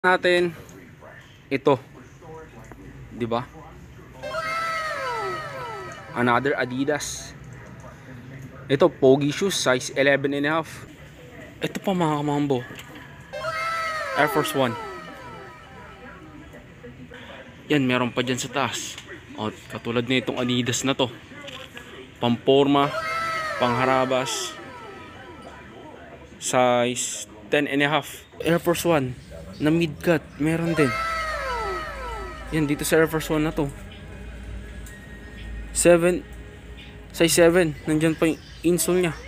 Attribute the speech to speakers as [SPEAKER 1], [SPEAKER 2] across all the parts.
[SPEAKER 1] Natin ito, 'di ba? Another Adidas. Ito pogi shoes, size 11.5. Ito pa mga kamambo, Air Force 1. Yan, meron pa dyan sa taas. O, katulad na itong Adidas na to, pamporma, pangharabas, size 10.5. Air Force 1 na mid-cut, meron din. Yan, dito sa Air Force 1 na to, 7, size 7. Nandyan pa yung insole nya.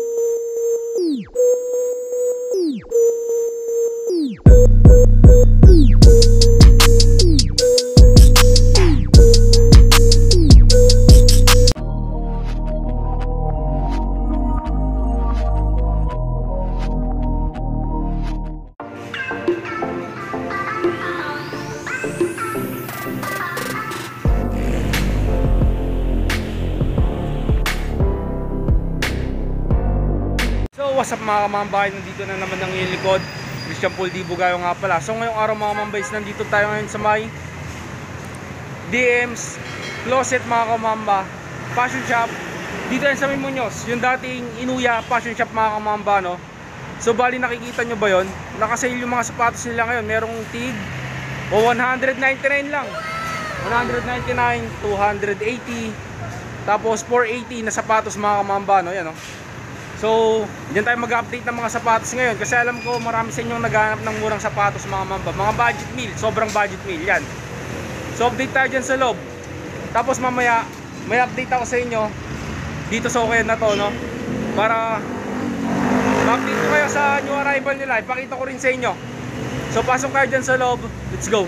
[SPEAKER 1] What's up mga kamambay, nandito na naman ang iyong likod, Christian Paul Di Bugayo nga pala. So ngayong araw mga kamambay, nandito tayo ngayon sa may DM's Closet mga kamamba, fashion shop. Dito yan sa may Muñoz, yung dating Inuya fashion shop mga kamamba, no? So bali nakikita nyo ba yun? Nakasale yung mga sapatos nila ngayon, merong tig o 199 lang, 199, 280, tapos 480 na sapatos mga kamamba, no? Yan, no? So, diyan tayo mag-update ng mga sapatos ngayon kasi alam ko marami sa inyong naghahanap ng murang sapatos mga mamba. Mga budget meal, sobrang budget meal yan. So, update tayo dyan sa loob. Tapos mamaya, may update ako sa inyo dito sa Okayan na to, no? Para ma-update ko kayo sa new arrival nila. Ipakita ko rin sa inyo. So, pasok kayo dyan sa loob. Let's go!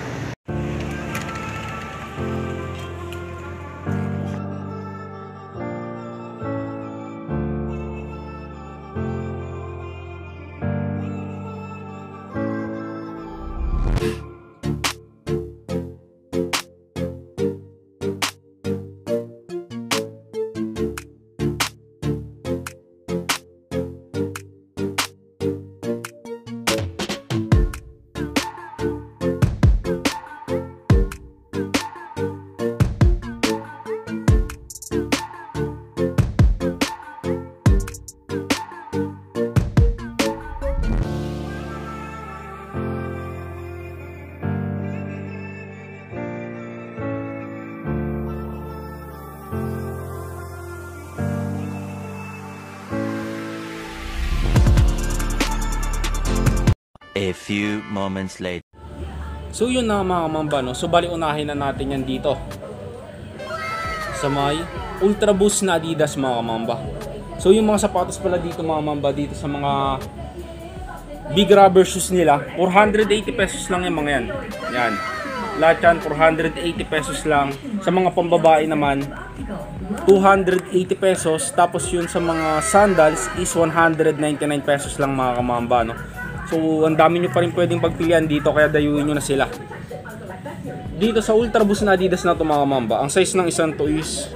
[SPEAKER 2] A few moments later.
[SPEAKER 1] So yun na mga kamamba, no? So bali unahin na natin yan dito sa may Ultra Boost na Adidas mga kamamba. So yung mga sapatos pala dito mga kamamba, dito sa mga big rubber shoes nila, 480 pesos lang yung mga yan. Yan, lahat yan 480 pesos lang. Sa mga pambabae naman 280 pesos. Tapos yun sa mga sandals is 199 pesos lang mga kamamba, no? So, ang dami nyo pa rin pwedeng pagpilian dito, kaya dayuin nyo na sila. Dito sa Ultra Boost na Adidas na ito mga mamba, ang size ng isang to is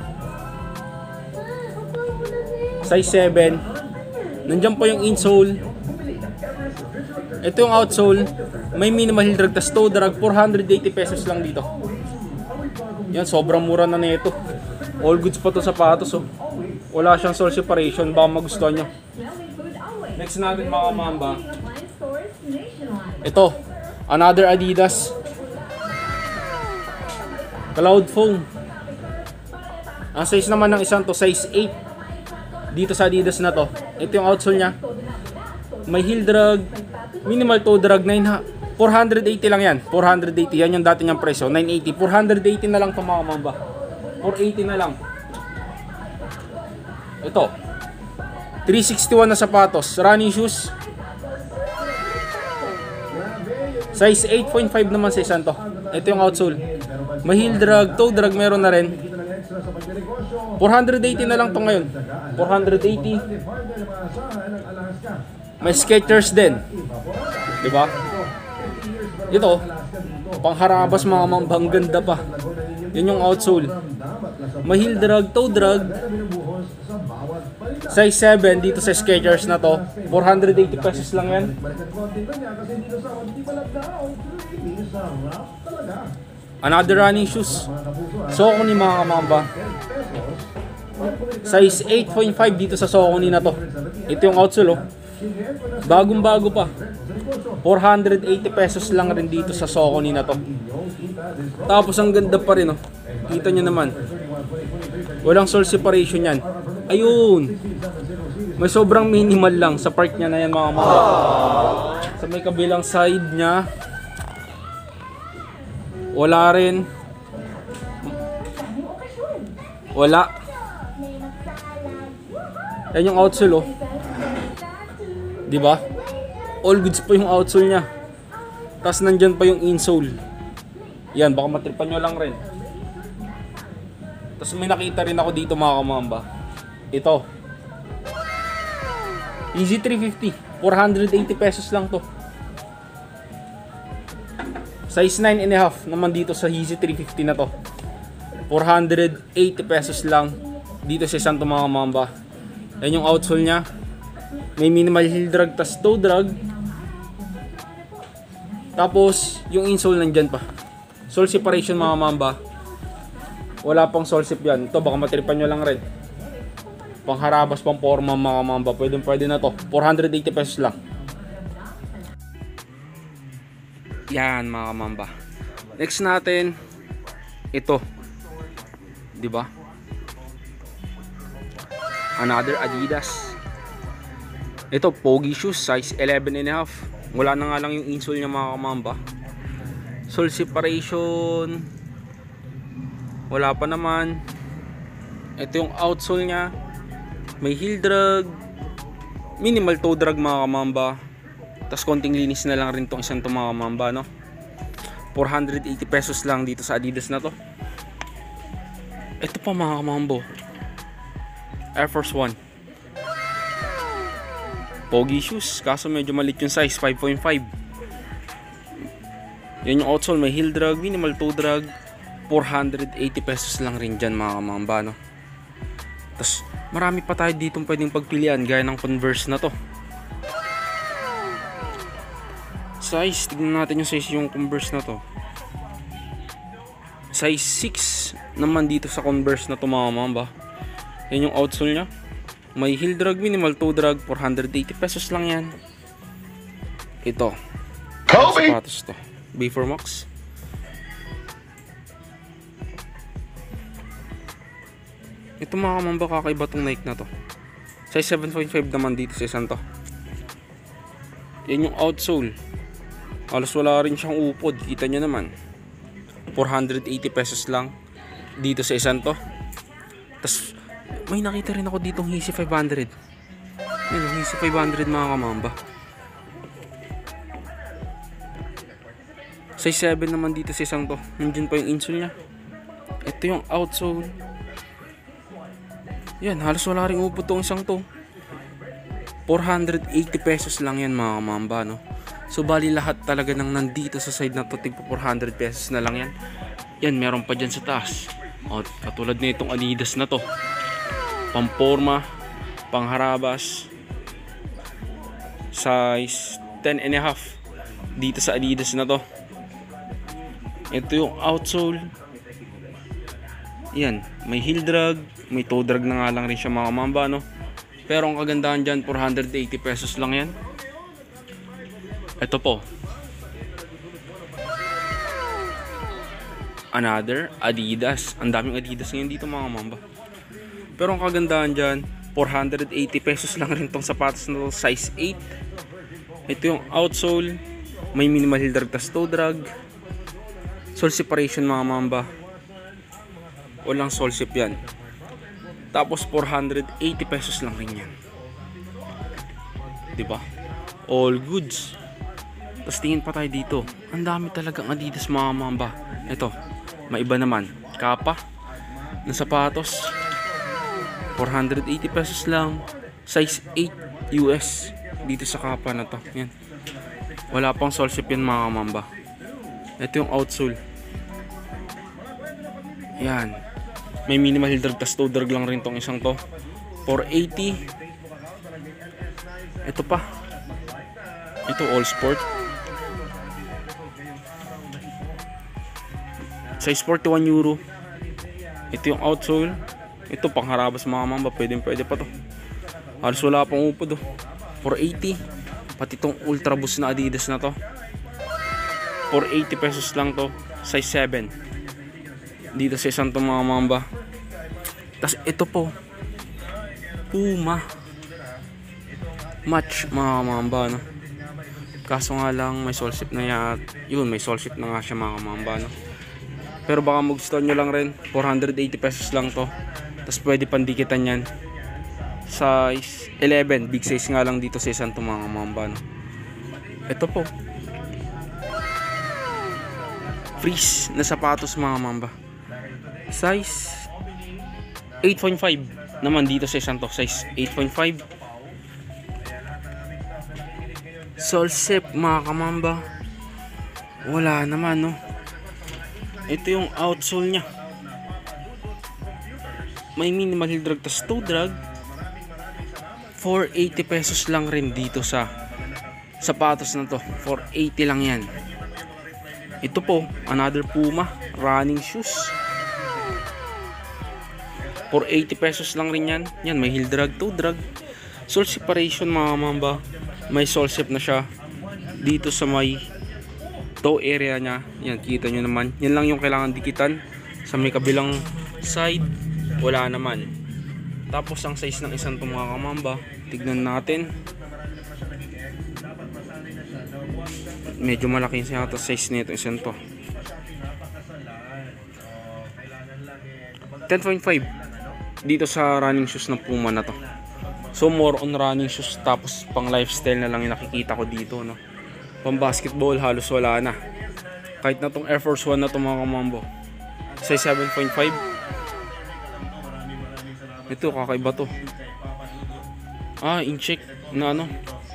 [SPEAKER 1] size 7. Nandiyan po yung insole. Ito yung outsole. May minimal heel drag, tas toe drag, 480 pesos lang dito. Yan, sobrang mura na nito. All goods pa to sapatos, oh. Wala siyang sole separation, baka magustuhan nyo. Next natin mga mamba, ito, another Adidas Cloud Foam. Ang size naman ng isang to, size 8. Dito sa Adidas na to, ito yung outsole nya. May heel drag, minimal toe drag, 480 lang yan. 480, yan yung dati niyang presyo, 980. 480 na lang to mga mamba, 480 na lang. Ito 361 na sapatos, running shoes, size 8.5 naman sa isang to. Ito yung outsole. May heel drag, toe drag meron na rin. 480 na lang to ngayon. 480. May Skechers din, diba? Ito pangharabas mga mambang, ganda pa. Yun yung outsole. May heel drag, toe drag, Size 7 dito sa Skechers na to. 480 pesos lang yan. Another running shoes. Saucony mga kamamba. Size 8.5 dito sa Saucony na to. Ito yung outsole, oh. Bagong bago pa. 480 pesos lang rin dito sa Saucony na to. Tapos ang ganda pa rin, oh. Kita nyo naman. Walang sole separation yan. Ayun. May sobrang minimal lang sa part niya na yan mga kamamba. Sa may kabilang side niya, wala rin. Wala. Yan yung outsole, oh. Diba? All goods pa yung outsole niya. Tapos nandyan pa yung insole. Yan, baka matripan nyo lang rin. Tapos may nakita rin ako dito mga kamamba. Ito. Easy 350. 480 pesos lang to. Size 9.5 naman dito sa Yeezy 350 na to. 480 pesos lang dito sa isang to mga kamamba. Yan yung outsole niya. May minimal heel drag tas toe drag. Tapos yung insole nandyan pa. Sole separation mga kamamba. Wala pang sole sip yan. Ito baka matripan nyo lang rin. Pangharabas, pang forma mga kamamba. Pwede na to. 480 pesos lang. Yan mga kamamba. Next natin ito. 'Di ba? Another Adidas. Ito pogi shoes, size 11.5. Wala na nga lang yung insole niya mga kamamba. Sole separation wala pa naman. Ito yung outsole niya. May heel drag, minimal toe drag mga kamamba. Tapos konting linis na lang rin tong isang to mga kamamba, no? 480 pesos lang dito sa Adidas na to. Ito pa mga kamambo, Air Force 1. Pogi shoes, kaso medyo malit yung size, 5.5. Yan yung outsole, may heel drag, minimal toe drag. 480 pesos lang rin dyan mga kamamba, no? Tapos marami pa tayo dito pwedeng pagpilian, gaya ng Converse na to. Size, tignan natin yung size yung Converse na to. Size 6 naman dito sa Converse na to mga kamamba. Yan yung outsole nya. May heel drag, minimal toe drag. 480 pesos lang yan. Ito sapatos to, B4 Max. Ito mga kamamba, kakaiba tong Nike na to. Size 7.5 naman dito sa isang to. Yan yung outsole. Halos wala rin siyang upod. Kita nyo naman. 480 pesos lang dito sa isang to. Tapos may nakita rin ako ditong Yeezy 500. Yan, Yeezy 500 mga kamamba. Size 7 naman dito sa isang to. Nandiyan pa yung insole nya. Ito yung outsole. Yan, halos wala rin upod tong isang to. 480 pesos lang yan mga kamamba, no? So bali lahat talaga ng nandito sa side na to, tigpo 400 pesos na lang yan. Yan, meron pa dyan sa taas. O, katulad na itong Adidas na to. Pamporma, pangharabas. Size 10.5 dito sa Adidas na to. Ito yung outsole. Yan, may heel drag, may toe drag na nga lang rin siya mga kamamba, no? Pero ang kagandahan dyan, 480 pesos lang yan. Ito po, another Adidas. Ang daming Adidas ngayon dito mga kamamba. Pero ang kagandahan dyan, 480 pesos lang rin tong sapatos na to, size 8. Ito yung outsole, may minimal heel drag tas toe drag. Sole separation mga kamamba. Walang sole sip yan. Tapos 480 pesos lang rin yan. Diba? All goods. Tapos tingin pa tayo dito. Ang dami talagang Adidas mga kamamba. Ito, maiba naman. Kapa ng sapatos. 480 pesos lang. Size 8 US. Dito sa kapa na to. Yan. Wala pang sole sip yan mga kamamba. Ito yung outsole. Yan. May minimal heel drag tas toe drag lang rin tong isang to. 480 Ito pa. Ito all sport. Size 41 euro. Ito yung outsole. Ito pangharabas mga mamba. Pwede pa to. Halos wala pang upod. 480. Pati itong Ultra Boost na Adidas na to. 480 pesos lang to. Size 7. Dito sa isang to mga mamba. Tapos ito po. Puma. Match mga mamba, no? Kaso nga lang may solsip na yan. Yun, may solsip na nga siya mga mamba, no? Pero baka mag-store nyo lang rin. 480 pesos lang to. Tapos pwede pandikitan yan. Size 11. Big size nga lang dito sa isang to mga mamba, no? Ito po. Freeze na sapatos mga mamba. Size 8.5 naman dito sa isang to. Size 8.5. Solsip mga kamamba. Wala naman, no? Ito yung outsole nya. May minimal heel drag tas toe drag. 480 pesos lang rin dito sa sapatos na to. 480 lang yan. Ito po, another Puma running shoes. 480 pesos lang rin yan. Yan, may heel drag, toe drag. Sole separation mga mamba. May sole sep na siya dito sa may toe area nya. Yan, kita nyo naman. Yan lang yung kailangan dikitan. Sa may kabilang side, wala naman. Tapos ang size ng isang to mga kamamba, tignan natin. Medyo malaki siya ito size nito isang to. 10.5 dito sa running shoes ng Puma na to. So more on running shoes, tapos pang lifestyle na lang yung nakikita ko dito, no. Pang basketball halos wala na. Kahit na tong Air Force 1 na to mga kamambo. Size 7.5. Ito kakaiba to. Incheck na ano.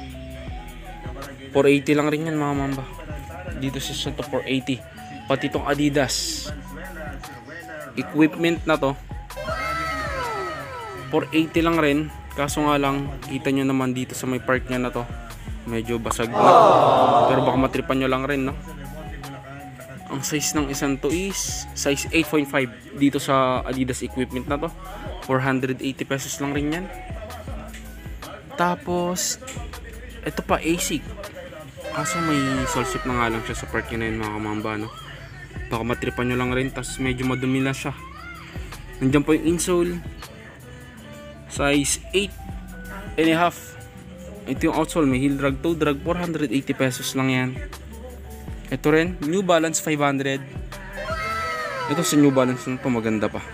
[SPEAKER 1] 480 lang rin yan mga mamba. Dito sa to 480. Pati itong Adidas equipment na to 480 lang rin. Kaso nga lang, kita nyo naman dito sa may park nya na to, medyo basag na. Pero baka matripan nyo lang rin, no? Ang size ng isang to is size 8.5 dito sa Adidas equipment na to. 480 pesos lang rin yan. Tapos ito pa ASIC. Kaso may solsip na nga lang siya sa park nya na yun mga kamamba, no? Baka matripan nyo lang rin. Tapos medyo madumi na siya. Nandiyan po yung insole, size 8.5. Ito yung outsole, may heel drag, toe drag. 480 pesos lang yan. Ito rin, New Balance 500. Ito sa New Balance na to, maganda pa.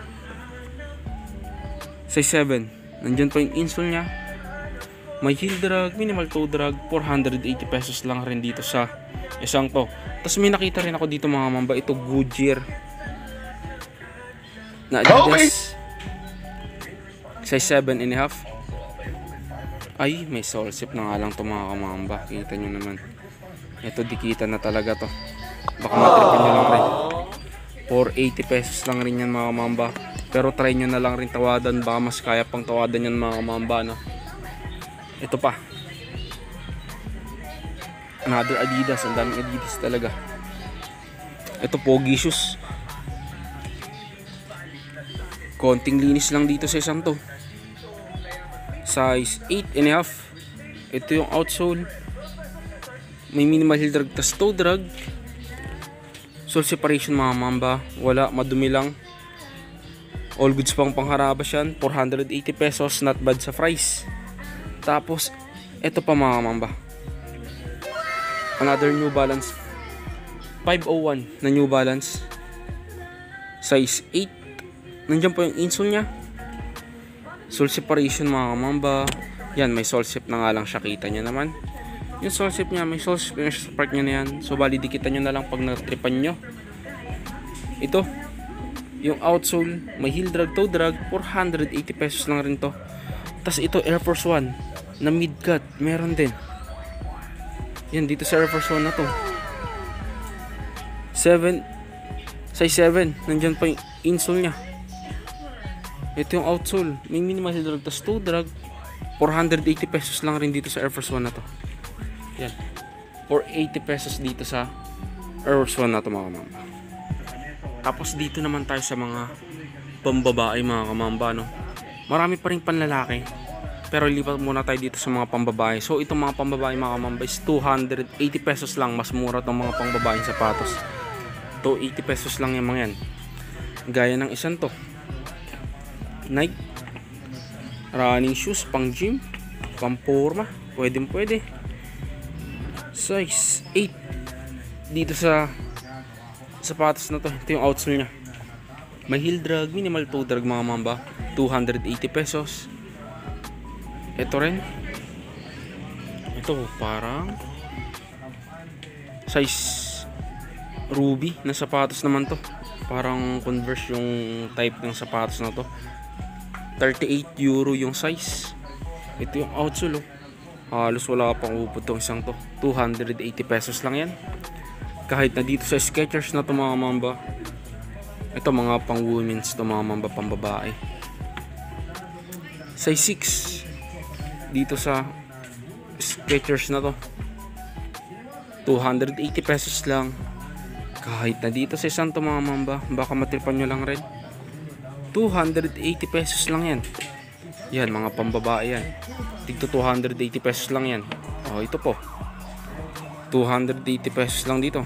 [SPEAKER 1] Size 7. Nandyan po yung insole nya. May heel drag, minimal toe drag. 480 pesos lang rin dito sa isang to. Tapos may nakita rin ako dito mga mamba. Ito Goodyear na Adidas. Size 7.5. Ay, may solsip na nga lang to mga kamamba. Kita nyo naman. Ito dikitan na talaga to. Baka matripan nyo lang rin. 480 pesos lang rin yan mga kamamba. Pero try nyo na lang rin tawadan. Baka mas kaya pang tawadan yan mga kamamba, no? Ito pa. Another Adidas. Ang daming Adidas talaga. Ito Pogi shoes. Konting linis lang dito sa isang to. Size 8.5. Ito yung outsole. May minimal heel drag tas toe drag. Sole separation mga mamba. Wala, madumi lang. All goods pang pangharabas yan. 480 pesos. Not bad sa price. Tapos ito pa mga mamba. Another New Balance 501 na New Balance. Size 8. Nandiyan po yung insole nya. Sole separation mga kamamba. Yan, may sole sep na nga lang siya. Kita nyo naman. Yung sole sep nya, may sole sep na siya sa part nya na yan. So bali dikitan nyo na lang pag natripan nyo. Ito yung outsole, may heel drag, toe drag. 480 pesos lang rin to. Tapos ito Air Force 1 na mid cut, meron din. Yan, dito sa Air Force 1 na to 7, size 7. Nandyan pa yung insole nya. Ito yung outsole, may minimal heel drag tas toe drag. 480 pesos lang rin dito sa Air Force 1 na to. Yan. 480 pesos dito sa Air Force 1 na to mga kamamba. Tapos dito naman tayo sa mga pambabae mga kamamba, no. Marami pa rin panlalaki. Pero lipat muna tayo dito sa mga pambabae. So itong mga pambabae mga kamamba is 280 pesos lang. Mas mura tong mga pambabaeng sapatos. 280 pesos lang yung mga yan. Gaya ng isang to. Nike running shoes, pang gym, pang forma, pwede. Size 8 dito sa sapatos na to. Ito yung outsole nya. May heel drag, minimal toe drag mga mamba, 280 pesos. Ito rin. Ito parang size ruby na sapatos naman to. Parang Converse yung type ng sapatos na to. 38 euro yung size. Ito yung outsole, oh. Halos wala pang upod tong isang to. 280 pesos lang yan. Kahit na dito sa Skechers na to mga mamba. Ito mga pang women's to mga mamba, pang babae. Size 6 dito sa Skechers na to. 280 pesos lang. Kahit na dito sa isang to mga mamba, baka matripan nyo lang rin. 280 pesos lang yan. Yan, mga pambabae yan. Tigto 280 pesos lang yan. Oh, ito po. 280 pesos lang dito.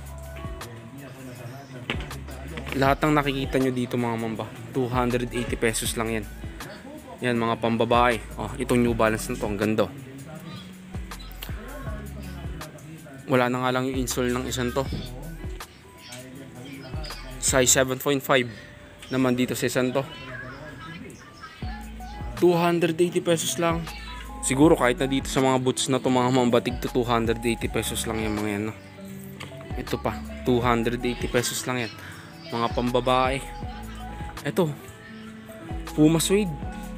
[SPEAKER 1] Lahat ng nakikita nyo dito mga mamba, 280 pesos lang yan. Yan, mga pambabae. Oh, itong New Balance na to, ang ganda. Wala na nga lang yung insole ng isang to. Size 7.5 naman dito sa isang to. 280 pesos lang. Siguro kahit na dito sa mga boots na to mga mambatig to 280 pesos lang yung mga yan, no? Ito pa 280 pesos lang yan. Mga pambabae. Ito Puma suede,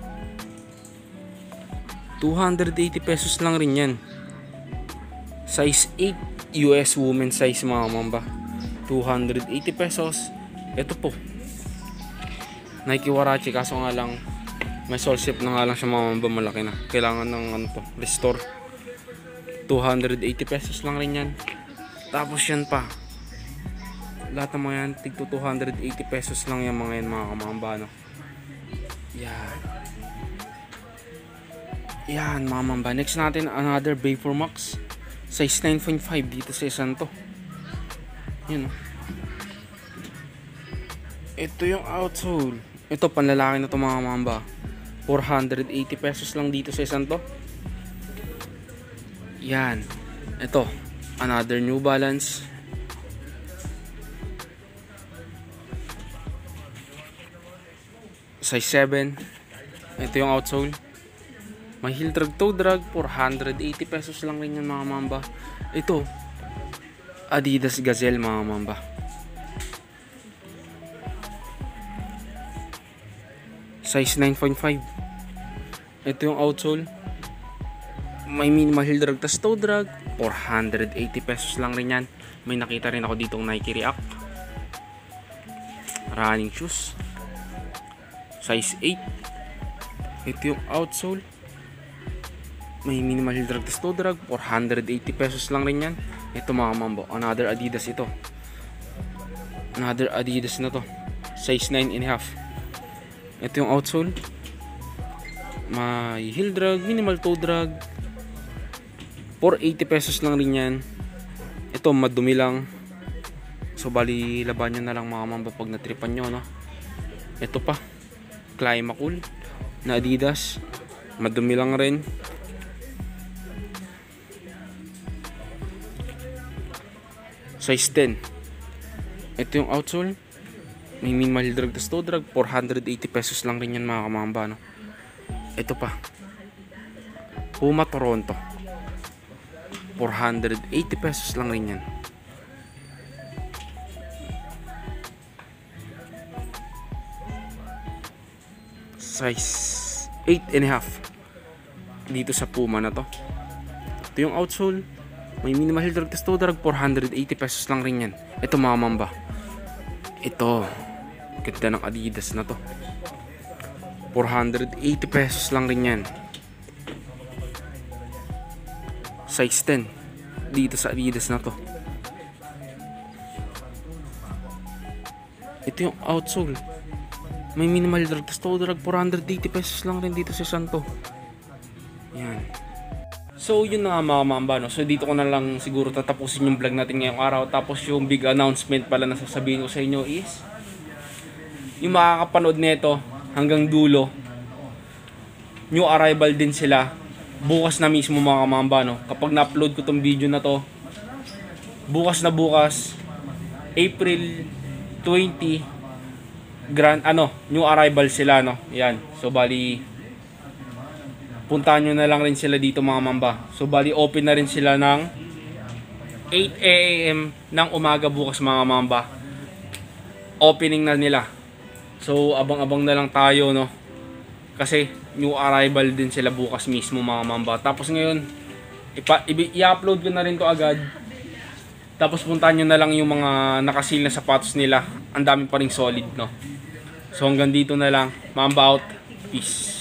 [SPEAKER 1] 280 pesos lang rin yan. Size 8 US women size mga mamba, 280 pesos. Ito po Nike Warachi, kaso nga lang may sole shape na nga lang siya mga mamba, malaki na. Kailangan ng ano to, restore. 280 pesos lang rin yan. Tapos yan pa, lahat ng mga yan tigto 280 pesos lang yung mga yan mga kamamba, no? Yan mga mamba. Next natin another Bayfor Max, size 9.5 dito sa isang to. Yun, no? Ito yung outsole. Ito panlalaki na to mga mamba, 480 pesos lang dito sa isang to. Yan. Ito another New Balance, size 7. Ito yung outsole. May heel drag, toe drag, 480 pesos lang rin yan mga mamba. Ito Adidas Gazelle mga mamba, size 9.5. Ito yung outsole. May minimal heel drag tas toe drag, 480 pesos lang rin yan. May nakita rin ako ditong Nike React running shoes, size 8. Ito yung outsole. May minimal heel drag tas toe drag, 480 pesos lang rin yan. Ito mga mambo, another Adidas ito. Another Adidas na to, size 9.5. Ito yung outsole. May heel drag, minimal toe drag, 480 pesos lang rin yan. Ito madumi lang, so bali laban nyo na lang mga mamba pag natripan nyo, no? Ito pa Climacool na Adidas, madumi lang rin. Size 10. Ito yung outsole. May minimal heel drag tas toe drag, 480 pesos lang rin yan mga kamamba, no? Ito pa Puma Toronto, 480 pesos lang rin yan. Size 8.5 dito sa Puma na to. Ito yung outsole. May minimal heel drag tas toe drag, 480 pesos lang rin yan. Ito mga mamba, ito ganda ng Adidas na to, 480 pesos lang rin yan. Size 10. Dito sa Adidas na to. Ito yung outsole. May minimal drag. Tapos toe drag 480 pesos lang rin dito sa Santo. Yan. So yun na nga mga mamba, no? So dito ko na lang siguro tatapusin yung vlog natin ngayong araw. Tapos yung big announcement pala na sasabihin ko sa inyo is yung makakapanood nito hanggang dulo, new arrival din sila. Bukas na mismo mga mamba, no? Kapag na-upload ko tong video na to, bukas na bukas, April 20, new arrival sila, no? Yan. So bali puntahan nyo na lang rin sila dito mga mamba. So bali open na rin sila ng 8 AM ng umaga bukas mga mamba. Opening na nila. So abang-abang na lang tayo, no? Kasi new arrival din sila bukas mismo mga mamba. Tapos ngayon i-upload ko na rin to agad. Tapos puntahan nyo na lang yung mga nakasil na sapatos nila. Ang dami pa ring solid, no? So hanggang dito na lang. Mamba out. Peace.